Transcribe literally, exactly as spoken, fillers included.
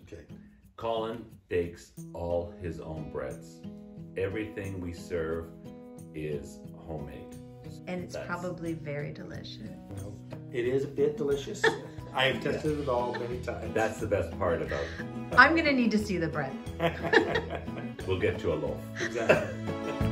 Okay. Colin bakes all his own breads. Everything we serve is homemade. And it's That's- probably very delicious. Well, it is a bit delicious. I have tested it all many times. That's the best part about it. I'm gonna need to see the bread. We'll get you a loaf. Exactly.